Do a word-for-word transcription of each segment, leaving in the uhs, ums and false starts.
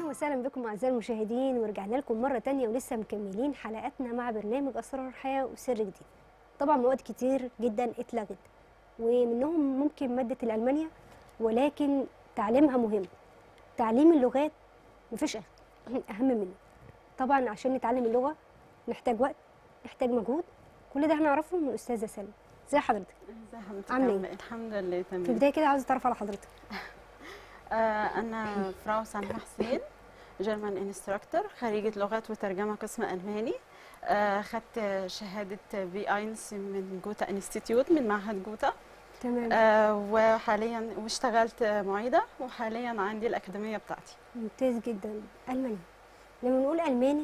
وسهلا بكم اعزائي المشاهدين، ورجعنا لكم مره تانية ولسه مكملين حلقاتنا مع برنامج اسرار الحياه وسر جديد. طبعا مواد كتير جدا اتلغت ومنهم ممكن ماده الالمانيا، ولكن تعليمها مهم. تعليم اللغات مفيش اهم منه. طبعا عشان نتعلم اللغه نحتاج وقت، نحتاج مجهود. كل ده هنعرفه من الاستاذه سلمى. ازي حضرتك؟ ازي حضرتك؟ عامله ايه؟ الحمد لله تمام. في البدايه كده عاوزه اتعرف على حضرتك. آه انا فراو سلمى حسين، جيرمان انستراكتور، خريجه لغات وترجمه قسم الماني. آه خدت شهاده بي اينس من جوتا انستيتيوت، من معهد جوتا. تمام. آه وحاليا واشتغلت معيده، وحاليا عندي الاكاديميه بتاعتي. ممتاز جدا. الماني، لما بنقول الماني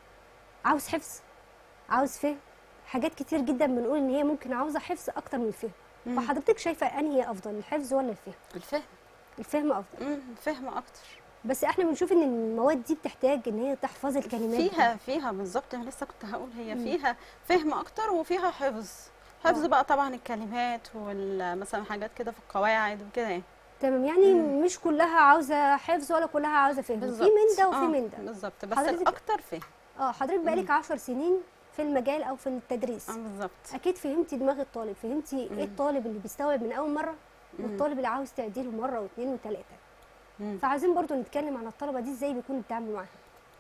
عاوز حفظ، عاوز فهم، حاجات كتير جدا بنقول ان هي ممكن عاوزه حفظ اكتر من الفهم. مم. فحضرتك شايفه انهي افضل، الحفظ ولا الفهم؟ الفهم. الفهم افضل. امم الفهم اكتر. بس احنا بنشوف ان المواد دي بتحتاج ان هي تحفظ الكلمات فيها فيها بالظبط، انا لسه كنت هقول هي مم. فيها فهم اكتر وفيها حفظ. حفظ آه. بقى طبعا الكلمات ومثلا حاجات كده في القواعد وكده يعني. تمام. يعني مم. مش كلها عاوزه حفظ ولا كلها عاوزه فهم، في بالظبط. من ده وفي آه، من ده. بالظبط، بس حضرتك الاكتر فهم. اه حضرتك بقالك عشر سنين في المجال او في التدريس. اه بالظبط. اكيد فهمتي دماغ الطالب، فهمتي مم. ايه الطالب اللي بيستوعب من اول مره مم. والطالب اللي عاوز تعديله مره واثنين وثلاثه. مم. فعايزين برضو نتكلم عن الطلبه دي ازاي بيكون التعامل معاها.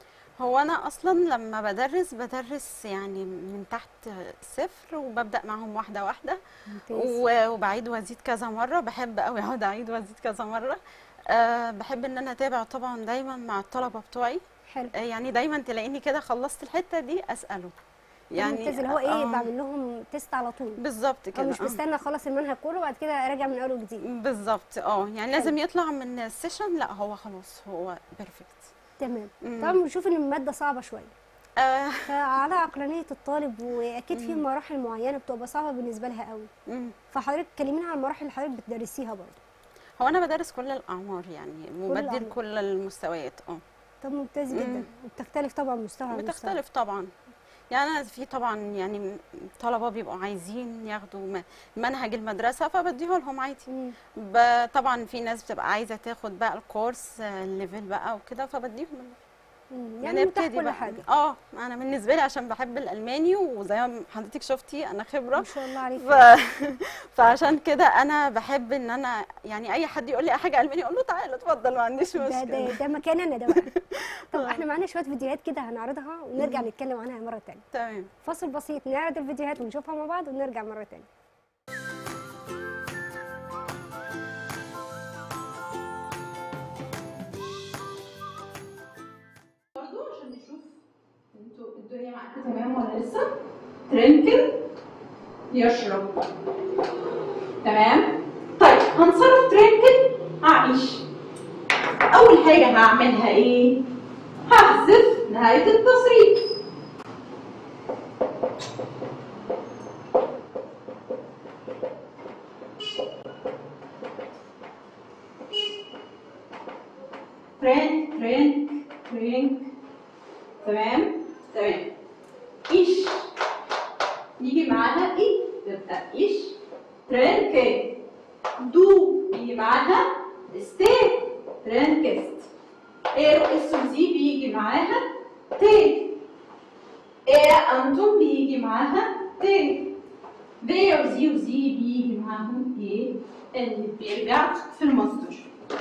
هو انا اصلا لما بدرس بدرس يعني من تحت صفر، وببدا معاهم واحده واحده. ممتاز. و- وبعيد وازيد كذا مره، بحب قوي اقعد اعيد وازيد كذا مره. أه بحب ان انا اتابع طبعا دايما مع الطلبه بتوعي. حلو. آه، يعني دايما تلاقيني كده خلصت الحته دي اساله. يعني ممتاز، اللي هو ايه، آه، بعمل لهم تيست على طول. بالظبط او كده. مش آه. مستنى اخلص المنهج كله وبعد كده اراجع من اول وجديد. بالظبط. اه يعني حلو. لازم يطلع من السيشن، لا هو خلاص هو بيرفكت. تمام. مم. طبعا بنشوف ان الماده صعبه شويه، آه. فعلى عقلانيه الطالب، واكيد في مم. مراحل معينه بتبقى صعبه بالنسبه لها قوي. مم. فحضرتك كلمينا عن المراحل اللي حضرتك بتدرسيها برضه. هو انا بدرس كل الاعمار يعني، وبدي الأعمار. لكل المستويات. اه طب ممتاز جدا. مم. وبتختلف طبعا مستوى عن مستوى. بتختلف طبعا. يعني انا في طبعا يعني طلبه بيبقوا عايزين ياخدوا م- منهج المدرسه، فبديه لهم عادي. مم. ب- طبعا في ناس بتبقى عايزه تاخد بقى الكورس آه، الليفل بقى وكده، فبديهم. مم. يعني متاح نبتدي كل بقى. حاجه. اه انا بالنسبه لي عشان بحب الالماني، وزي ما حضرتك شفتي انا خبره. ما شاء الله عليك. ف... فعشان كده انا بحب ان انا يعني اي حد يقول لي حاجه الماني اقول له تعالى اتفضل، ما عنديش ده مشكله. ده ده مكان انا ده بقى. طب احنا معانا شويه فيديوهات كده هنعرضها ونرجع مم. نتكلم عنها مره تانية. تمام. فاصل بسيط نعرض الفيديوهات ونشوفها مع بعض ونرجع مره تانية. برضو عشان نشوف انتوا الدنيا معاكم تمام ولا لسه. ترنكل، يشرب. تمام. طيب هنصرف ترنكل اعيش. اول حاجه هعملها ايه؟ هحذف نهايه التصريف. ترنك ترنك ترنك. تمام تمام. ايش يجي معاها ايه؟ تبقى ايش ترنكت. دو يجي معاها ستي ترنكست. ايرو اس زي بيجي معاها تي. ايه انتم بيجي معاها تي. بي وزي وزي بيجي معاهم ايه اللي بيرجع في المصدر.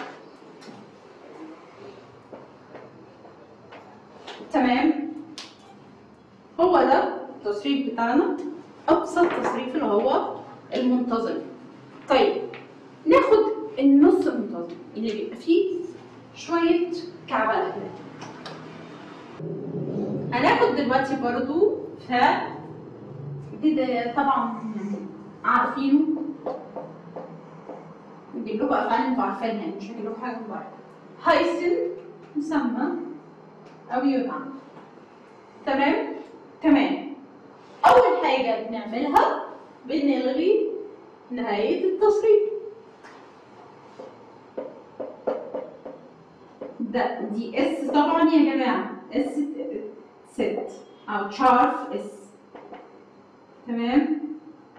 تمام. هو ده التصريف بتاعنا، ابسط تصريف اللي هو المنتظم. طيب ناخد النص المنتظم اللي بيبقى فيه شويه كعبله كده. هناخد دلوقتي برضو ف ده طبعا يعني عارفينه، نجيب لكم افعال انتوا عارفينها يعني، مش هجيب لكم حاجه من بره. هيسن مسمى او يدعم. تمام تمام. اول حاجه بنعملها بنلغي نهايه التصريف. ده دي اس طبعا يا جماعه، اس ست او تشارف اس. تمام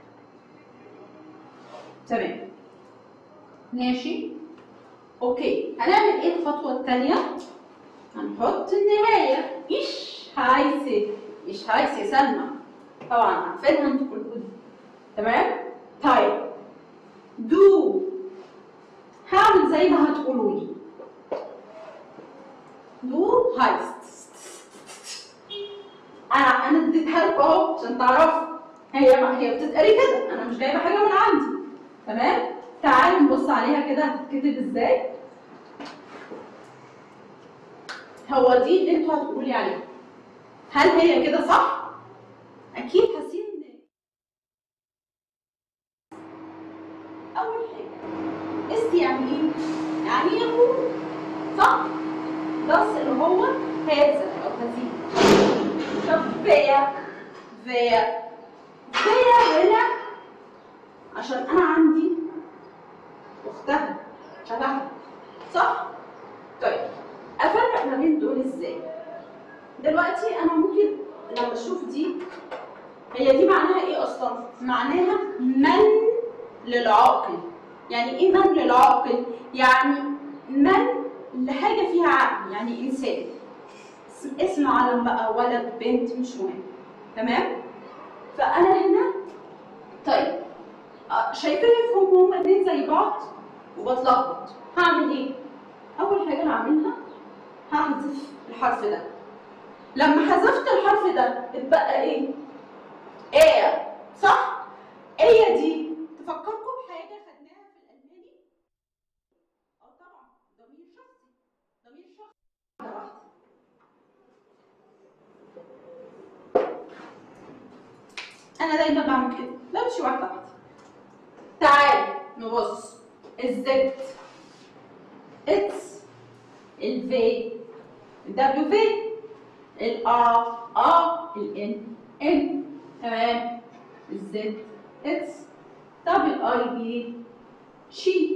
تمام ماشي. اوكي هنعمل ايه الخطوه الثانيه؟ هنحط النهاية إيش هايسي. إيش هايسي سلمى، طبعا عارفينها انتوا كلكم. تمام؟ طيب دو هعمل زي ما هتقولوا لي. دو هايست. انا انا اديتها لكم اهو عشان تعرفوا، هي ما هي بتتقري كده، انا مش جايبه حاجه من عندي. تمام؟ تعالوا نبص عليها كده هتتكتب ازاي. هو دي اللي انتوا هتقولوا لي عليها، هل هي كده صح؟ اكيد حاسين ان اول حاجه است يعني ايه؟ يعني يقول، صح؟ das اللي هو هذا او هذه. طب فيا فيا فيا هنا عشان انا عندي اختها شبهها، صح؟ طيب افرق ما بين دول ازاي؟ دلوقتي انا ممكن لما اشوف دي، هي دي معناها ايه اصلا؟ معناها من للعاقل. يعني ايه من للعاقل؟ يعني من لحاجه فيها عقل، يعني انسان. اسم علم بقى، ولد بنت مش مهم. تمام؟ فانا هنا طيب شايفين هم هما اتنين زي بعض وبتلخبط، هعمل ايه؟ اول حاجه هعملها هحذف الحرف ده. لما حذفت الحرف ده اتبقى ايه؟ ايه، صح؟ ايه دي تفكركم بحاجه خدناها في الالماني؟ اه طبعا ضمير شخصي. ضمير شخصي. انا دايما بعمل كده، بمشي واحده واحده. تعالي نبص. الزد، اتس، الفي، الدبليو في، الار ار، الان ان. تمام؟ الزد اتس، طب الاي بي شي.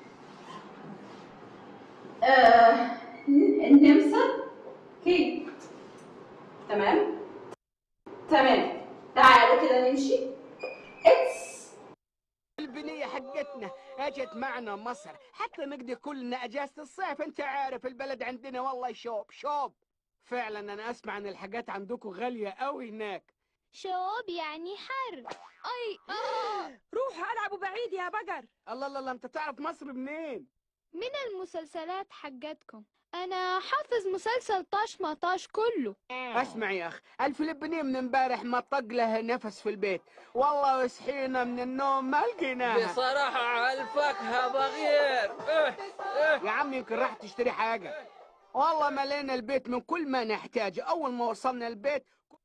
آه النمسا كي. تمام؟ تمام. تعالوا كده نمشي. اتس البنية حقتنا اجت معنا مصر حتى نقضي كلنا اجازة الصيف. انت عارف البلد عندنا والله شوب شوب فعلا. انا اسمع ان الحاجات عندكم غالية قوي هناك. شوب يعني حر. اي آه. روح العبوا بعيد يا بقر. الله الله الله، انت تعرف مصر منين؟ من المسلسلات حقتكم. انا حافظ مسلسل طاش ما طاش كله. اسمع يا اخ، الفلبينية من امبارح ما طق لها نفس في البيت والله، وصحينا من النوم ما لقيناها. بصراحة على الفاكهة بغير. إيه إيه. يا عم يمكن راح تشتري حاجة. والله ملينا البيت من كل ما نحتاجه. اول ما وصلنا البيت.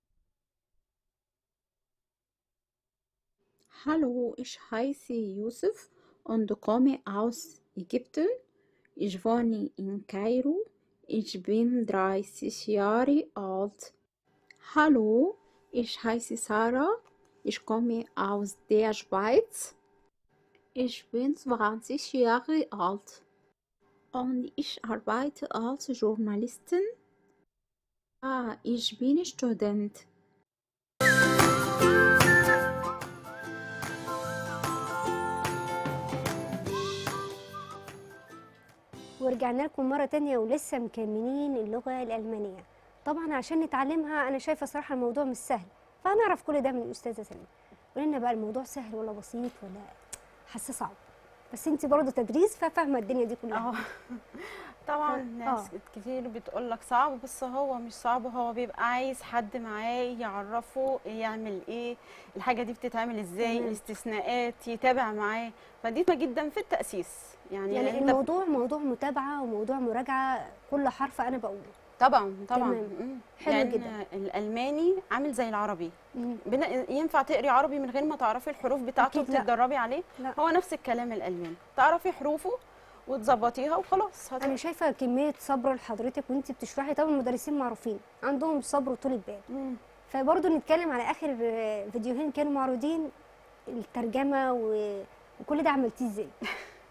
Hallo, ich heiße Yusuf und komme aus Ägypten. Ich wohne in Kairo. Ich bin dreißig Jahre alt. Hallo, ich heiße Sarah. Ich komme aus der Schweiz. Ich bin zwanzig Jahre alt und ich arbeite als Journalistin. Ah, ich bin Student. ورجعنا لكم مرة تانية ولسه مكملين اللغة الألمانية. طبعا عشان نتعلمها أنا شايفة صراحة الموضوع مش سهل، فهنعرف كل ده من الأستاذة سلمى. قولي لنا بقى الموضوع سهل ولا بسيط ولا حاسة صعب؟ بس انت برضه تدريس ففاهمة الدنيا دي كلها. اه طبعا ناس كتير بتقول لك صعب، بس هو مش صعب. هو بيبقى عايز حد معاه يعرفه يعمل ايه، الحاجه دي بتتعمل ازاي، مم. الاستثناءات يتابع معاه. فدي مهمة جدا في التأسيس. يعني, يعني انت الموضوع موضوع متابعة وموضوع مراجعة، كل حرف أنا بقوله. طبعا طبعا تمام. حلو يعني جدا. الألماني عامل زي العربي. مم. بنا- ينفع تقري عربي من غير ما تعرفي الحروف بتاعته أكيد لا. وتتدربي عليه؟ لا. هو نفس الكلام الألماني، تعرفي حروفه وتظبطيها وخلاص. هت- أنا شايفة كمية صبر لحضرتك وأنت بتشرحي. طبعا المدرسين معروفين عندهم صبر وطولة بال. مم. فبرضه نتكلم على آخر فيديوهين كانوا معروضين، الترجمة و... وكل ده عملتيه ازاي؟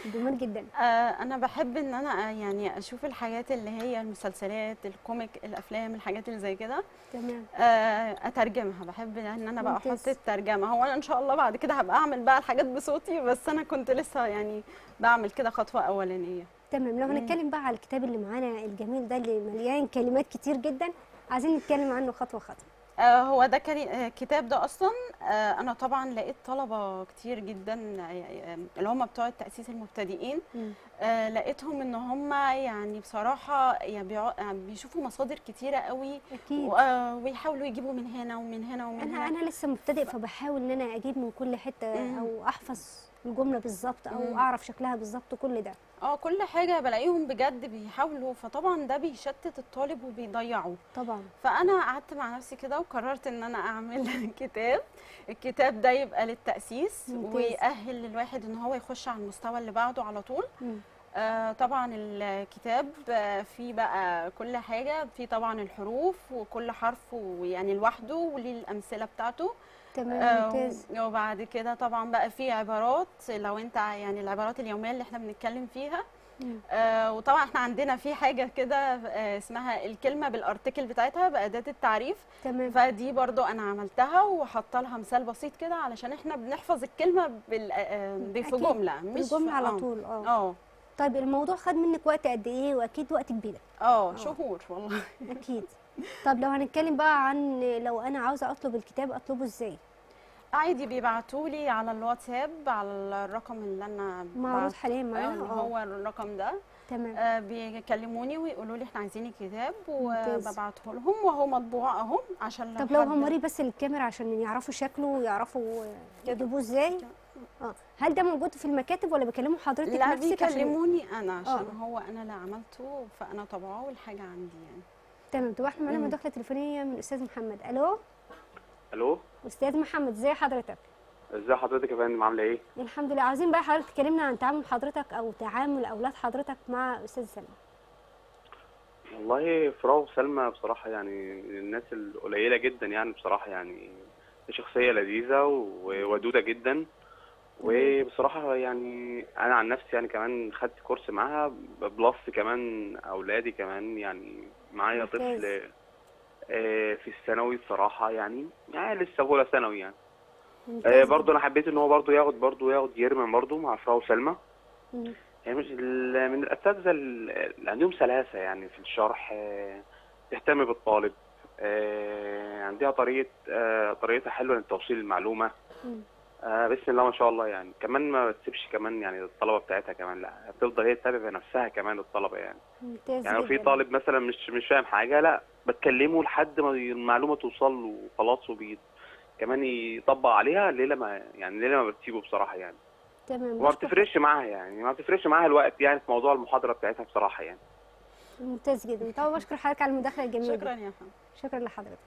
جميل جدا. آه انا بحب ان انا يعني اشوف الحاجات اللي هي المسلسلات، الكوميك، الافلام، الحاجات اللي زي كده. تمام. آه اترجمها، بحب ان انا بقى احط الترجمه. هو انا ان شاء الله بعد كده هبقى اعمل بقى الحاجات بصوتي، بس انا كنت لسه يعني بعمل كده خطوه اولانيه. تمام. لو هنتكلم بقى على الكتاب اللي معانا الجميل ده اللي مليان كلمات كتير جدا، عايزين نتكلم عنه خطوه خطوه. آه هو ده الكتاب ده اصلا آه انا طبعا لقيت طلبه كتير جدا آه اللي هم بتوع التاسيس المبتدئين، آه لقيتهم ان هم يعني بصراحه يعني بيشوفوا مصادر كتيره قوي اكيد، ويحاولوا يجيبوا من هنا ومن هنا ومن انا هنا. انا لسه مبتدئ، فبحاول ان انا اجيب من كل حته مم. او احفظ الجمله بالظبط او مم. اعرف شكلها بالظبط، كل ده اه كل حاجه بلاقيهم بجد بيحاولوا، فطبعا ده بيشتت الطالب وبيضيعه طبعا. فانا قعدت مع نفسي كده وقررت ان انا اعمل كتاب. الكتاب ده يبقى للتاسيس ممتاز. ويأهل الواحد ان هو يخش على المستوى اللي بعده على طول. مم. آه طبعا الكتاب فيه بقى كل حاجه، فيه طبعا الحروف وكل حرف ويعني لوحده وليه الامثله بتاعته. تمام ممتاز. آه وبعد كده طبعا بقى في عبارات، لو انت يعني العبارات اليوميه اللي احنا بنتكلم فيها. آه وطبعا احنا عندنا في حاجه كده آه اسمها الكلمه بالارتكل بتاعتها باداه التعريف. تمام. فدي برضو انا عملتها وحاطه لها مثال بسيط كده علشان احنا بنحفظ الكلمه بال آه في جمله مش جمله على آه. طول. اه اه طيب الموضوع خد منك وقت قد ايه؟ واكيد وقت كبير. اه شهور والله. اكيد. طب لو هنتكلم بقى عن لو انا عاوزه اطلب الكتاب اطلبه ازاي؟ عادي بيبعتوا لي على الواتساب على الرقم اللي انا معروض حاليا معانا. اللي هو الرقم ده. تمام. آه بيكلموني ويقولوا لي احنا عايزين الكتاب وببعته لهم وهو مطبوع اهو عشان لو طب لو هموري بس الكاميرا عشان يعرفوا شكله ويعرفوا يجيبوه ازاي. اه هل ده موجود في المكاتب ولا بيكلموا حضرتك لا نفسك؟ لا بيكلموني عشان... انا عشان أوه. هو انا اللي عملته فانا طبعاه والحاجه عندي يعني. تمام. طب احنا معانا مداخله تليفونيه من الاستاذ محمد. الو. الو استاذ محمد، ازي حضرتك؟ ازي حضرتك يا فندم، عامله ايه؟ الحمد لله. عايزين بقى حضرتك تكلمنا عن تعامل حضرتك او تعامل اولاد حضرتك مع استاذ سلمى. والله فراو سلمى بصراحه يعني الناس القليله جدا يعني بصراحه، يعني شخصيه لذيذه وودوده جدا، وبصراحه يعني انا عن نفسي يعني كمان خدت كورس معاها بلس كمان اولادي كمان يعني معايا طفل في الثانوي بصراحه يعني يعني لسه اولى ثانوي يعني. آه برضه انا حبيت ان هو برضه ياخد برضه ياخد يرمن برضه مع فراو سلمى. يعني مش من الاساتذه اللي عندهم سلاسه يعني في الشرح، آه تهتم بالطالب، آه عندها طريقه آه طريقتها حلوه لتوصيل المعلومه. آه بسم الله ما شاء الله يعني. كمان ما بتسيبش كمان يعني الطلبه بتاعتها كمان، لا بتفضل هي تتابع نفسها كمان الطلبه يعني. ممتاز. يعني لو في طالب مثلا مش مش فاهم حاجه لا بتكلمه لحد ما المعلومه توصل له وخلاص، وبي كمان يطبق عليها الليله ما يعني الليله ما بتسيبه بصراحه يعني. تمام. وما بتفرقش معاها يعني ما بتفرقش معاها الوقت يعني في موضوع المحاضره بتاعتها بصراحه يعني. ممتاز جدا. طبعا بشكر حضرتك على المداخله الجميله. شكرا يا فندم. شكرا لحضرتك.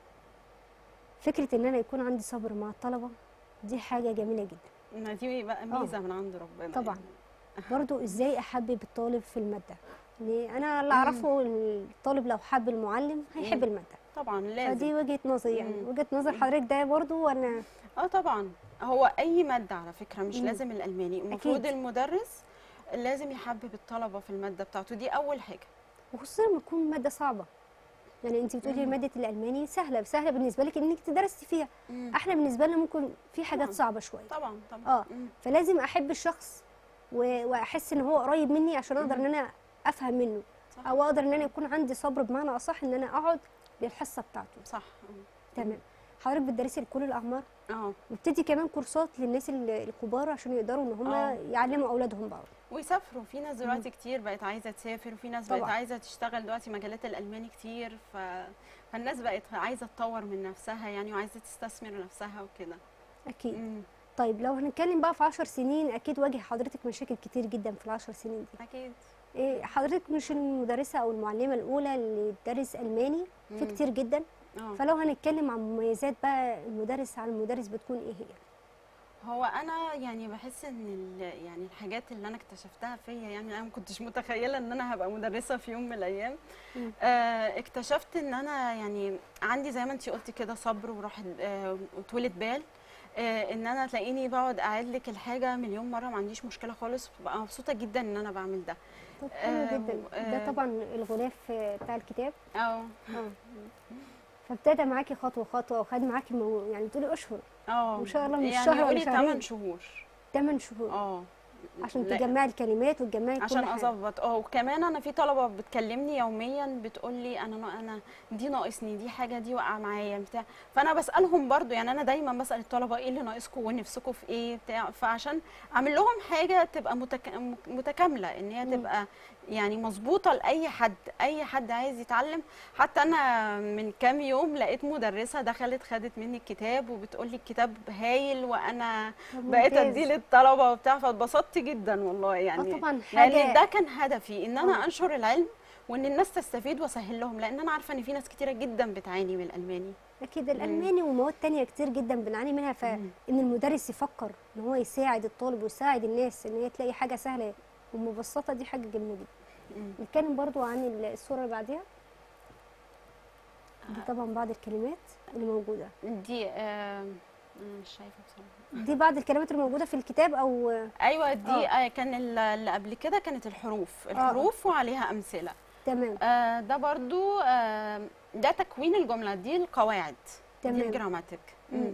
فكره ان انا يكون عندي صبر مع الطلبه دي حاجه جميله جدا. دي بقى ميزه أوه. من عند ربنا طبعا. يعني. برضو ازاي احبب الطالب في الماده؟ يعني انا اللي اعرفه الطالب لو حب المعلم هيحب الماده. طبعا لازم. فدي وجهه نظري يعني. وجهه نظر حضرتك ده برضو ولا؟ اه طبعا. هو اي ماده على فكره مش مم. لازم الالماني، المفروض المدرس لازم يحبب الطلبه في الماده بتاعته، دي اول حاجه. وخصوصا لما تكون ماده صعبه. يعني انت بتقولي ماده الالماني سهله سهله بالنسبه لك انك تدرسي فيها. مم. احنا بالنسبه لنا ممكن في حاجات طبعًا. صعبه شويه. طبعا طبعا. اه مم. فلازم احب الشخص واحس ان هو قريب مني عشان اقدر ان انا افهم منه. صح. او اقدر ان انا يكون عندي صبر بمعنى اصح ان انا اقعد للحصه بتاعته. صح. تمام. حضرتك بتدرسي لكل الاعمار؟ اه. وبتدي كمان كورسات للناس الكبار عشان يقدروا ان هم يعلموا اولادهم برضه. ويسافروا. في ناس دلوقتي كتير بقت عايزه تسافر، وفي ناس طبعا. بقت عايزه تشتغل دلوقتي مجالات الالماني كتير، ف... فالناس بقت عايزه تطور من نفسها يعني وعايزه تستثمر نفسها وكده. اكيد. مم. طيب لو هنتكلم بقى في عشر سنين، اكيد واجه حضرتك مشاكل كتير جدا في العشر سنين دي. اكيد. إيه حضرتك مش المدرسه او المعلمه الاولى اللي تدرس الماني، في كتير جدا. أوه. فلو هنتكلم عن مميزات بقى المدرس على المدرس بتكون ايه هي؟ هو انا يعني بحس ان يعني الحاجات اللي انا اكتشفتها فيا، يعني انا ما كنتش متخيله ان انا هبقى مدرسه في يوم من الايام. آه اكتشفت ان انا يعني عندي زي ما انتي قلتي كده صبر وراحه آه وطولة بال. آه، ان انا تلاقيني بقعد اعيد لك الحاجه مليون مره، ما عنديش مشكله خالص، ببقى مبسوطه جدا ان انا بعمل ده. طب حلو آه، جدا. آه، ده طبعا الغلاف بتاع الكتاب. اه اه فابتدى معاكي خطوه خطوه وخد معاكي مو... يعني تقولي اشهر اه ما شاء الله، مش يعني شهر ولا قولي شهرين. ثمانية شهور. ثمانية شهور اه عشان لا، تجمعي الكلمات وتجمعي كل عشان حاجه. اظبط. اه وكمان انا في طلبه بتكلمني يوميا بتقول لي انا انا دي ناقصني، دي حاجه دي واقعه معايا بتاع، فانا بسالهم برضو، يعني انا دايما بسال الطلبه ايه اللي ناقصكم ونفسكم في ايه بتاع، فعشان اعمل لهم حاجه تبقى متك... متكامله، ان هي مم. تبقى يعني مظبوطه لاي حد، اي حد عايز يتعلم. حتى انا من كام يوم لقيت مدرسه دخلت خدت مني الكتاب وبتقول لي الكتاب هايل، وانا طب بقيت ممتاز. اديه للطلبه وبتاع، فاتبسطت جدا والله يعني. اه طبعا لان حاجه. ده كان هدفي، ان انا آه. انشر العلم وان الناس تستفيد واسهل لهم، لان انا عارفه ان في ناس كتيره جدا بتعاني من الالماني. اكيد الالماني ومواد تانية كتير جدا بنعاني منها، فان المدرس يفكر ان هو يساعد الطالب ويساعد الناس ان هي تلاقي حاجه سهله ومبسطه، دي حاجه جميله جدا. مم. نتكلم برضو عن الصوره اللي بعديها. دي طبعا بعض الكلمات اللي موجوده. دي آه أنا مش شايفه بصراحه. دي بعض الكلمات اللي موجوده في الكتاب او ايوه دي آه. آه. كان ال- اللي قبل كده كانت الحروف الحروف وعليها امثله. تمام. آه ده برضو آه ده تكوين الجمله، دي القواعد، دي تمام. الجراماتيك. مم.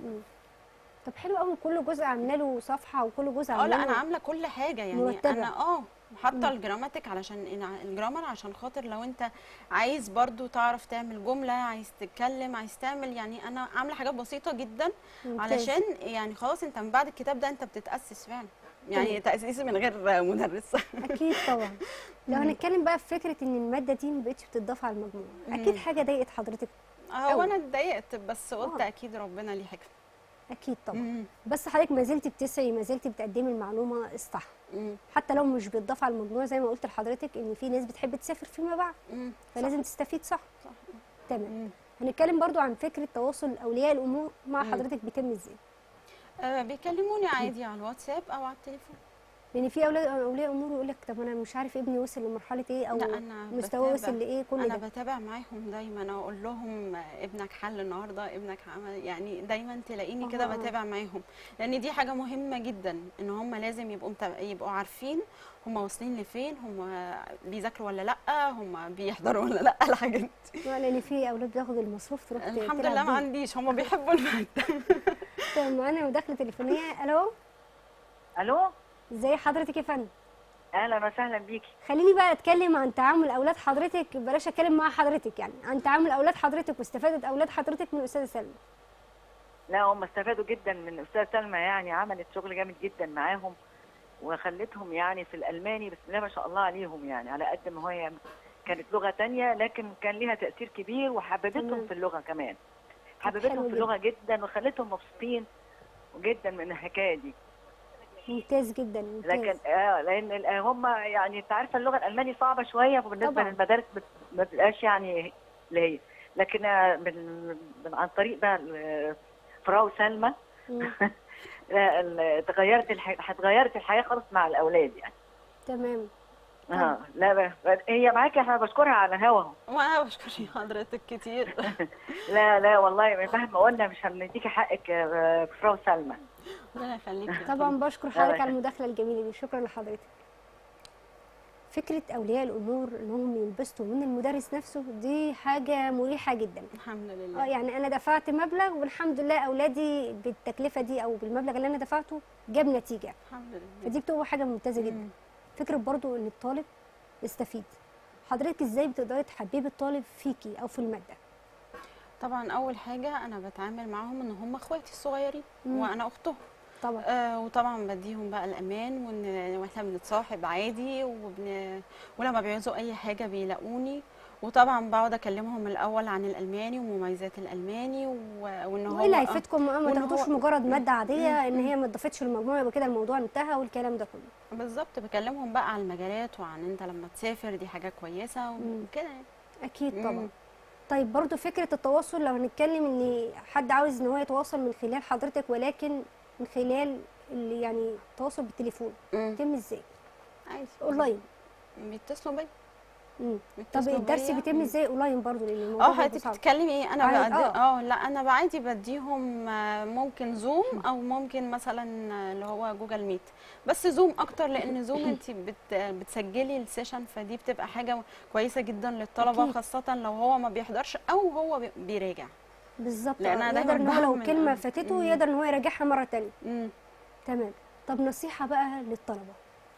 طب حلو قوي، كل جزء عامله له صفحه وكل جزء اه عامله لا له انا عامله كل حاجه يعني مرتبة. انا اه حاطه الجراماتيك علشان إن- الجرامر عشان خاطر لو انت عايز برضو تعرف تعمل جمله، عايز تتكلم، عايز تعمل، يعني انا عامله حاجات بسيطه جدا ممتاز. علشان يعني خلاص انت من بعد الكتاب ده انت بتتاسس فعلا، يعني تاسيس من غير مدرس. اكيد طبعا. لو هنتكلم بقى في فكره ان الماده دي ما بقتش بتضاف على المجموع، اكيد مم. حاجه ضايقت حضرتك. هو انا اتضايقت بس قلت آه. اكيد ربنا ليه حكمه. اكيد طبعا. مم. بس حضرتك ما زلتي بتسعي، ما زلتي بتقدمي المعلومه الصح، مم. حتى لو مش بتضاف على المجموع. زي ما قلت لحضرتك ان في ناس بتحب تسافر فيما بعد، مم. فلازم تستفيد صح. صح. تمام. مم. هنتكلم برضو عن فكره تواصل اولياء الامور مع مم. حضرتك بيتم ازاي. آه بيكلموني عادي على الواتساب او على التليفون. لان في اولاد اولياء امور يقول لك طب انا مش عارف ابني وصل لمرحله ايه او لا انا مستواه بتابع. وصل لايه، كل انا ده. بتابع معاهم دايما، اقول لهم ابنك حل النهارده، ابنك عمل، يعني دايما تلاقيني كده آه. بتابع معاهم، لان دي حاجه مهمه جدا ان هم لازم يبقوا متابع، يبقوا عارفين هم واصلين لفين، هم بيذاكروا ولا لا، هم بيحضروا ولا لا، الحاجات دي. لان في اولاد بياخد المصروف تروح الحمد تلعب لله ما بيه. عنديش، هم بيحبوا الماده. طيب معانا مداخله تليفونيه. الو. الو. ازي حضرتك يا فندم؟ اهلا وسهلا بيكي. خليني بقى اتكلم عن تعامل اولاد حضرتك، بلاش اتكلم مع حضرتك، يعني عن تعامل اولاد حضرتك واستفاده اولاد حضرتك من الاستاذه سلمى. لا هم استفادوا جدا من الاستاذه سلمى، يعني عملت شغل جامد جدا معاهم وخلتهم يعني في الالماني بسم الله ما شاء الله عليهم، يعني على قد ما هي كانت لغه تانية لكن كان ليها تاثير كبير وحببتهم في اللغه كمان، حببتهم في اللغه جدا وخلتهم مبسوطين جدا من الحكايه دي. ممتاز جدا. ممتاز. لكن اه لان هم يعني انت عارفه اللغه الالماني صعبه شويه، وبالنسبه طبعا. للمدارس بت- ما بتبقاش يعني اللي هي، لكن آه، من من عن طريق بقى ال- فراو سلمى لا، ال- تغيرت الحياه، اتغيرت الحياه خالص مع الاولاد يعني. تمام. اه لا ب- هي معاكي، احنا بشكرها على الهوا اهو. وانا بشكر حضرتك كتير. لا لا والله مهما قلنا مش هنديكي حقك يا فراو سلمى. ربنا يخليكي. طبعا بشكر حضرتك على المداخله الجميله دي، شكرا لحضرتك. فكره اولياء الامور انهم ينبسطوا من المدرس نفسه دي حاجه مريحه جدا. الحمد لله. اه يعني انا دفعت مبلغ والحمد لله اولادي بالتكلفه دي او بالمبلغ اللي انا دفعته جاب نتيجه، الحمد لله. فدي بتبقى حاجه ممتازه جدا. مم. فكره برضو ان الطالب يستفيد، حضرتك ازاي بتقدري تحببي الطالب فيكي او في الماده؟ طبعا اول حاجه انا بتعامل معاهم ان هم اخواتي الصغيرين مم. وانا اختهم طبعا. آه وطبعا بديهم بقى الامان، وان واحنا بنتصاحب عادي، وبن... ولما بيعوزوا اي حاجه بيلاقوني، وطبعا بقعد اكلمهم الاول عن الالماني ومميزات الالماني و... وان هو وايه اللي هيفيدكم؟ ما وإن تاخدوش هو- مجرد ماده مم. عاديه ان مم. هي ما اتضافتش للمجموع يبقى كده الموضوع انتهى والكلام ده كله. بالظبط، بكلمهم بقى عن المجالات وعن انت لما تسافر دي حاجه كويسه مم. وكده يعني. اكيد مم. طبعا. طيب برضو فكره التواصل، لو هنتكلم ان حد عاوز ان هو يتواصل من خلال حضرتك ولكن من خلال اللي يعني التواصل بالتليفون مم. يتم ازاي؟ عادي اونلاين. بيتصلوا بيا. مم. طب بيتصلوا الدرس بيا. بيتم مم. ازاي اونلاين برضه لان الموضوع اه برضه حضرتك صعب. بتتكلمي ايه؟ انا عادي، بقدم اه اه لا انا بعادي بديهم آه، ممكن زوم او ممكن مثلا آه، اللي هو جوجل ميت، بس زوم اكتر لان زوم انت بت بتسجلي السيشن، فدي بتبقى حاجه كويسه جدا للطلبه، أكيد. خاصه لو هو ما بيحضرش او هو بي- بيراجع. بالظبط. لأن آه. أنا يقدر ان دايماً هو لو بعمل- كلمه آه. فاتته مم. يقدر ان هو يراجعها مره تانية. مم. تمام. طب نصيحه بقى للطلبه،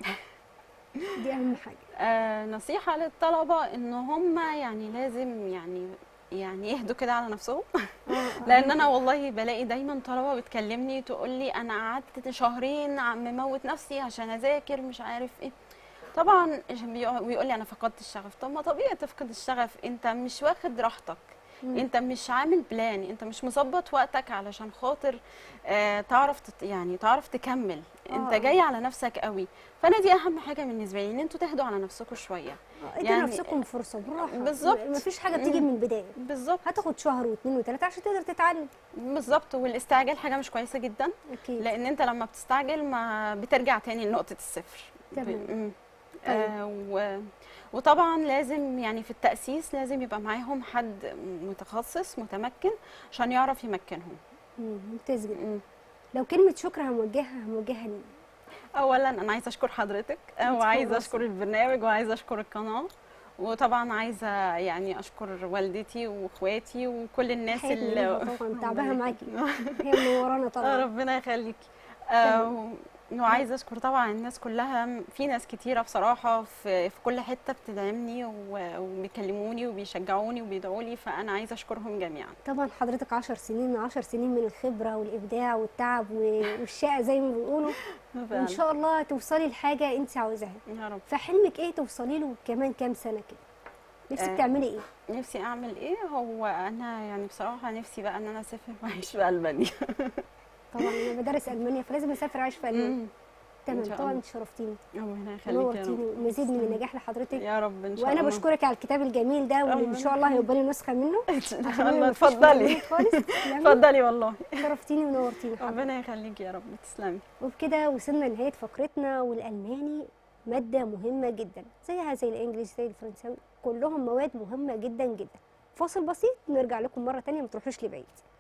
دي اهم حاجه. آه نصيحة للطلبة ان هم يعني لازم يعني يعني يهدوا كده على نفسهم. لان انا والله بلاقي دايما طلبة بتكلمني تقول لي انا قعدت شهرين عم مموت نفسي عشان اذاكر مش عارف ايه. طبعا بيقول لي انا فقدت الشغف. طب ما طبيعي تفقد الشغف، انت مش واخد راحتك، مم. انت مش عامل بلان، انت مش مظبط وقتك علشان خاطر آه تعرف تت يعني تعرف تكمل. انت آه. جاي على نفسك قوي، فانا دي اهم حاجه بالنسبه لي، ان انتوا تهدوا على نفسكم شويه. ادوا يعني نفسكم فرصه بالراحه. بالظبط. مفيش حاجه بتيجي من البدايه. بالظبط. هتاخد شهر واثنين وثلاثه عشان تقدر تتعلم. بالظبط. والاستعجال حاجه مش كويسه جدا. اكيد. لان انت لما بتستعجل ما بترجع تاني لنقطه الصفر. تمام. آه و... وطبعا لازم يعني في التأسيس لازم يبقى معاهم حد متخصص متمكن عشان يعرف يمكنهم. ممتاز جدا. لو كلمة شكر هموجهها هموجهها لمين؟ أولا أنا عايزة أشكر حضرتك وعايزة أشكر البرنامج وعايزة أشكر القناة، وطبعا عايزة يعني أشكر والدتي وإخواتي وكل الناس اللي طبعا تعبها معاكي، هي منورانا طبعا. ربنا يخليكي. آه وعايزه اشكر طبعا الناس كلها، في ناس كتيره بصراحه في, في كل حته بتدعمني وبيكلموني وبيشجعوني وبيدعوا لي، فانا عايزه اشكرهم جميعا. طبعا حضرتك عشر سنين عشر سنين من الخبره والابداع والتعب والشقه زي ما بيقولوا، وان شاء الله توصلي لحاجه انت عاوزاها يا رب. فحلمك ايه توصلي له كمان كام سنه كده؟ نفسك آه تعملي ايه؟ نفسي اعمل ايه؟ هو انا يعني بصراحه نفسي بقى ان انا اسافر واعيش في المانيا. طبعا انا بدرس المانيا فلازم اسافر اعيش في المانيا. تمام. طبعا انت شرفتيني ربنا يخليكي يا رب، ومزيد من النجاح لحضرتك يا رب ان شاء الله. الله. وانا بشكرك على الكتاب الجميل ده واللي ان شاء الله هيبقى لي نسخه منه. الله اتفضلي. اتفضلي والله. شرفتيني ونورتيني. ربنا يخليكي يا رب، تسلمي. وبكده وصلنا لنهايه فقرتنا. والالماني ماده مهمه جدا زيها زي الانجليزي زي الفرنساوي، كلهم مواد مهمه جدا جدا. فاصل بسيط نرجع لكم مره ثانيه، ما تروحوش لبعيد.